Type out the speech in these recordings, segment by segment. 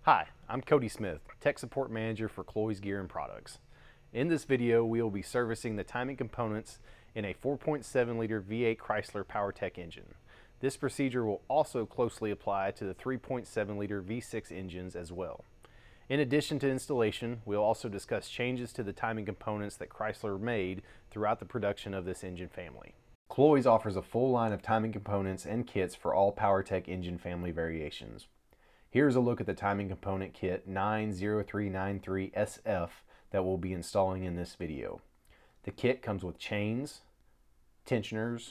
Hi, I'm Cody Smith, Tech Support Manager for Cloyes Gear and Products. In this video, we will be servicing the timing components in a 4.7 liter V8 Chrysler PowerTech engine. This procedure will also closely apply to the 3.7 liter V6 engines as well. In addition to installation, we'll also discuss changes to the timing components that Chrysler made throughout the production of this engine family. Cloyes offers a full line of timing components and kits for all PowerTech engine family variations. Here's a look at the timing component kit 9-0393SF that we'll be installing in this video. The kit comes with chains, tensioners,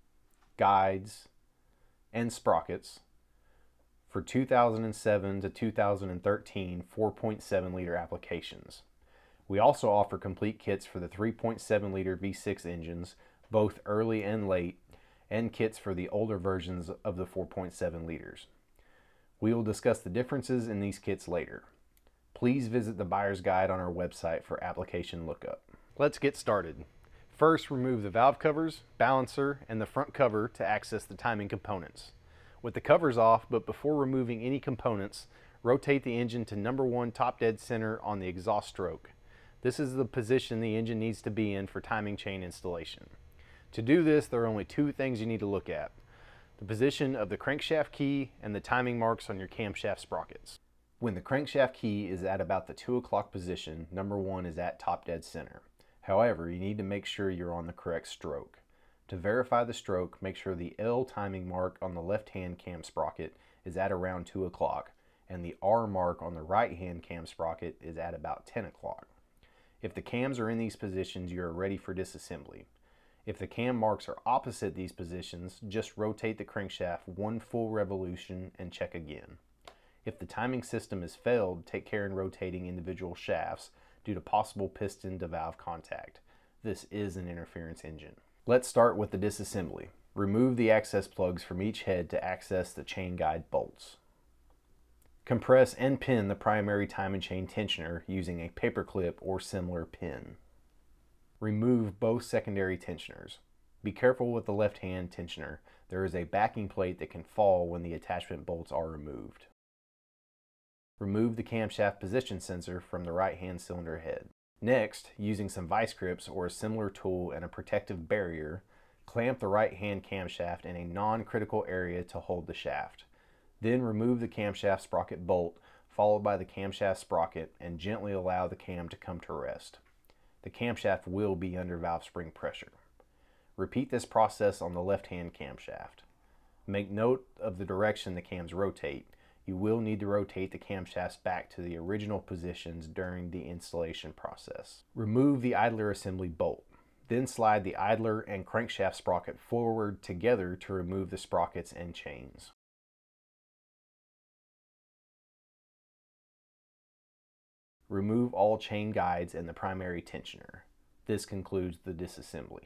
guides, and sprockets for 2007 to 2013 4.7 liter applications. We also offer complete kits for the 3.7 liter V6 engines, both early and late, and kits for the older versions of the 4.7 liters. We will discuss the differences in these kits later. Please visit the buyer's guide on our website for application lookup. Let's get started. First, remove the valve covers, balancer, and the front cover to access the timing components. With the covers off, but before removing any components, rotate the engine to number 1 top dead center on the exhaust stroke. This is the position the engine needs to be in for timing chain installation. To do this, there are only two things you need to look at: the position of the crankshaft key and the timing marks on your camshaft sprockets. When the crankshaft key is at about the 2 o'clock position, number 1 is at top dead center. However, you need to make sure you're on the correct stroke. To verify the stroke, make sure the L timing mark on the left-hand cam sprocket is at around 2 o'clock, and the R mark on the right-hand cam sprocket is at about 10 o'clock. If the cams are in these positions, you are ready for disassembly. If the cam marks are opposite these positions, just rotate the crankshaft 1 full revolution and check again. If the timing system has failed, take care in rotating individual shafts due to possible piston to valve contact. This is an interference engine. Let's start with the disassembly. Remove the access plugs from each head to access the chain guide bolts. Compress and pin the primary timing chain tensioner using a paper clip or similar pin. Remove both secondary tensioners. Be careful with the left-hand tensioner. There is a backing plate that can fall when the attachment bolts are removed. Remove the camshaft position sensor from the right-hand cylinder head. Next, using some vice grips or a similar tool and a protective barrier, clamp the right-hand camshaft in a non-critical area to hold the shaft. Then remove the camshaft sprocket bolt, followed by the camshaft sprocket, and gently allow the cam to come to rest. The camshaft will be under valve spring pressure. Repeat this process on the left-hand camshaft. Make note of the direction the cams rotate. You will need to rotate the camshafts back to the original positions during the installation process. Remove the idler assembly bolt. Then slide the idler and crankshaft sprocket forward together to remove the sprockets and chains. Remove all chain guides and the primary tensioner. This concludes the disassembly.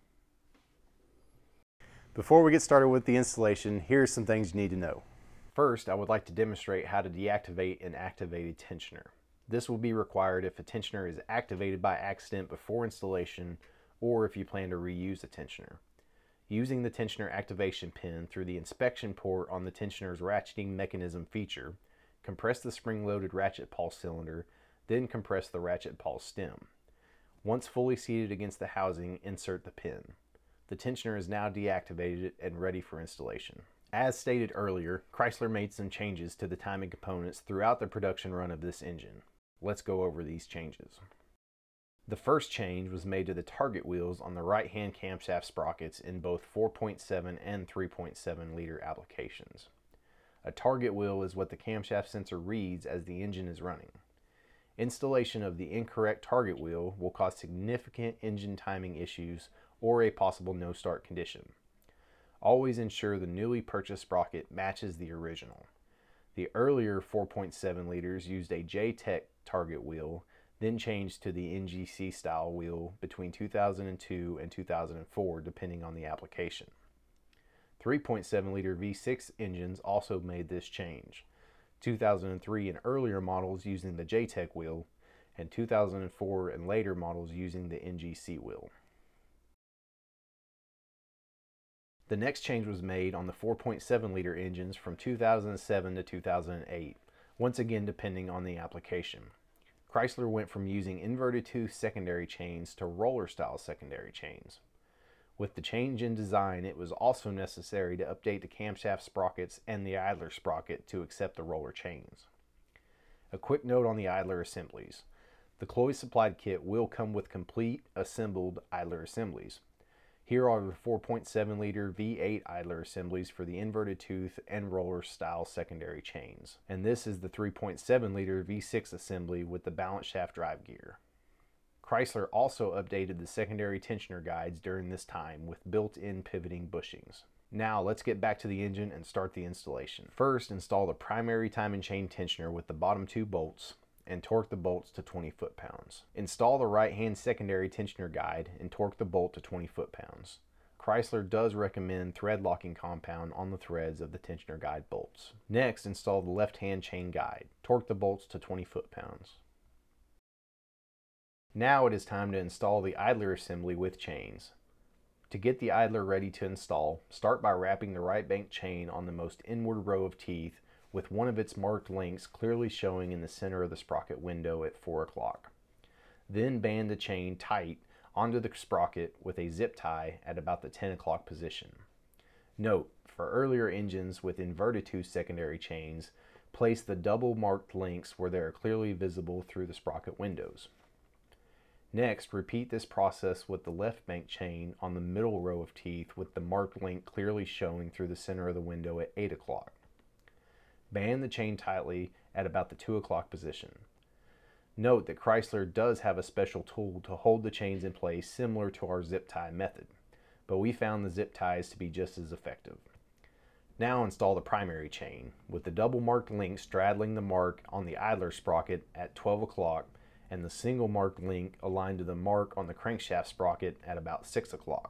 Before we get started with the installation, here's some things you need to know. First, I would like to demonstrate how to deactivate an activated tensioner. This will be required if a tensioner is activated by accident before installation or if you plan to reuse a tensioner. Using the tensioner activation pin through the inspection port on the tensioner's ratcheting mechanism feature, compress the spring-loaded ratchet pulse cylinder, then compress the ratchet pulse stem. Once fully seated against the housing, insert the pin. The tensioner is now deactivated and ready for installation. As stated earlier, Chrysler made some changes to the timing components throughout the production run of this engine. Let's go over these changes. The first change was made to the target wheels on the right-hand camshaft sprockets in both 4.7 and 3.7 liter applications. A target wheel is what the camshaft sensor reads as the engine is running. Installation of the incorrect target wheel will cause significant engine timing issues or a possible no-start condition. Always ensure the newly purchased sprocket matches the original. The earlier 4.7 liters used a J-Tech target wheel, then changed to the NGC style wheel between 2002 and 2004 depending on the application. 3.7 liter V6 engines also made this change. 2003 and earlier models using the J-Tech wheel, and 2004 and later models using the NGC wheel. The next change was made on the 4.7 liter engines from 2007 to 2008. once again depending on the application. Chrysler went from using inverted tooth secondary chains to roller style secondary chains. With the change in design, it was also necessary to update the camshaft sprockets and the idler sprocket to accept the roller chains. A quick note on the idler assemblies. The Cloyes supplied kit will come with complete assembled idler assemblies. Here are the 4.7 liter V8 idler assemblies for the inverted tooth and roller style secondary chains. And this is the 3.7 liter V6 assembly with the balance shaft drive gear. Chrysler also updated the secondary tensioner guides during this time with built-in pivoting bushings. Now let's get back to the engine and start the installation. First, install the primary time and chain tensioner with the bottom 2 bolts and torque the bolts to 20 foot-pounds. Install the right-hand secondary tensioner guide and torque the bolt to 20 foot-pounds. Chrysler does recommend thread locking compound on the threads of the tensioner guide bolts. Next, install the left-hand chain guide. Torque the bolts to 20 foot-pounds. Now it is time to install the idler assembly with chains. To get the idler ready to install, start by wrapping the right bank chain on the most inward row of teeth with one of its marked links clearly showing in the center of the sprocket window at 4 o'clock. Then band the chain tight onto the sprocket with a zip tie at about the 10 o'clock position. Note, for earlier engines with inverted tooth secondary chains, place the double marked links where they are clearly visible through the sprocket windows. Next, repeat this process with the left bank chain on the middle row of teeth with the marked link clearly showing through the center of the window at 8 o'clock. Band the chain tightly at about the 2 o'clock position. Note that Chrysler does have a special tool to hold the chains in place similar to our zip tie method, but we found the zip ties to be just as effective. Now install the primary chain with the double marked link straddling the mark on the idler sprocket at 12 o'clock and the single marked link aligned to the mark on the crankshaft sprocket at about 6 o'clock.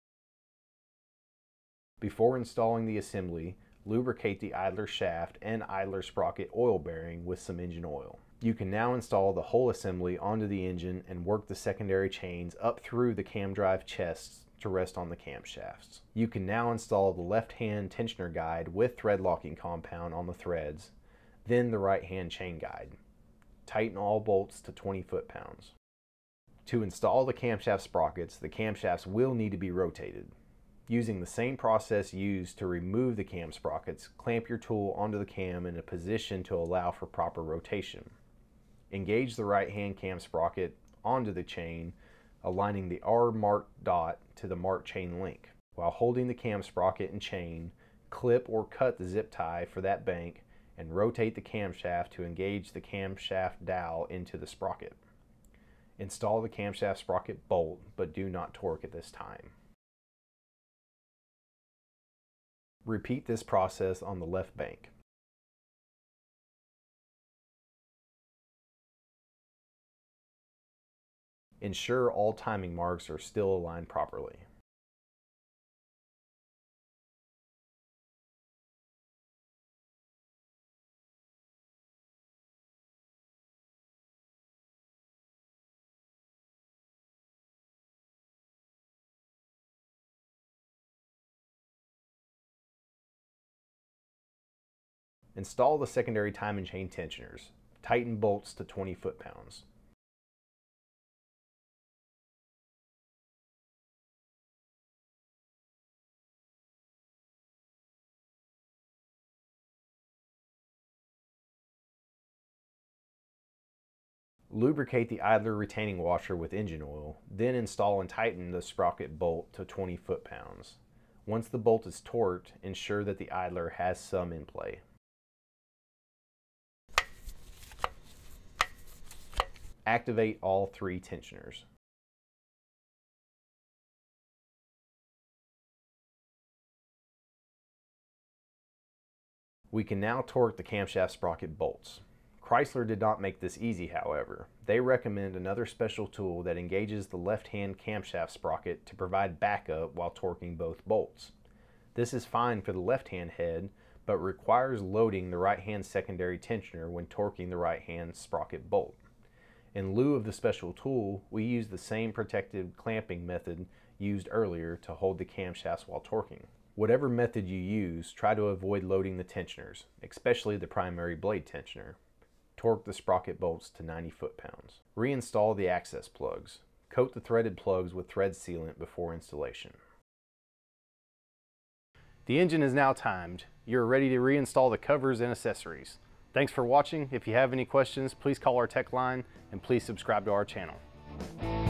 Before installing the assembly, lubricate the idler shaft and idler sprocket oil bearing with some engine oil. You can now install the whole assembly onto the engine and work the secondary chains up through the cam drive chests to rest on the camshafts. You can now install the left-hand tensioner guide with thread locking compound on the threads, then the right-hand chain guide. Tighten all bolts to 20 foot-pounds. To install the camshaft sprockets, the camshafts will need to be rotated. Using the same process used to remove the cam sprockets, clamp your tool onto the cam in a position to allow for proper rotation. Engage the right-hand cam sprocket onto the chain, aligning the R marked dot to the marked chain link. While holding the cam sprocket and chain, clip or cut the zip tie for that bank and rotate the camshaft to engage the camshaft dowel into the sprocket. Install the camshaft sprocket bolt, but do not torque at this time. Repeat this process on the left bank. Ensure all timing marks are still aligned properly. Install the secondary time and chain tensioners. Tighten bolts to 20 foot-pounds. Lubricate the idler retaining washer with engine oil, then install and tighten the sprocket bolt to 20 foot-pounds. Once the bolt is torqued, ensure that the idler has some in play. Activate all 3 tensioners. We can now torque the camshaft sprocket bolts. Chrysler did not make this easy, however. They recommend another special tool that engages the left-hand camshaft sprocket to provide backup while torquing both bolts. This is fine for the left-hand head, but requires loading the right-hand secondary tensioner when torquing the right-hand sprocket bolt. In lieu of the special tool, we use the same protective clamping method used earlier to hold the camshafts while torquing. Whatever method you use, try to avoid loading the tensioners, especially the primary blade tensioner. Torque the sprocket bolts to 90 foot-pounds. Reinstall the access plugs. Coat the threaded plugs with thread sealant before installation. The engine is now timed. You're ready to reinstall the covers and accessories. Thanks for watching. If you have any questions, please call our tech line and please subscribe to our channel.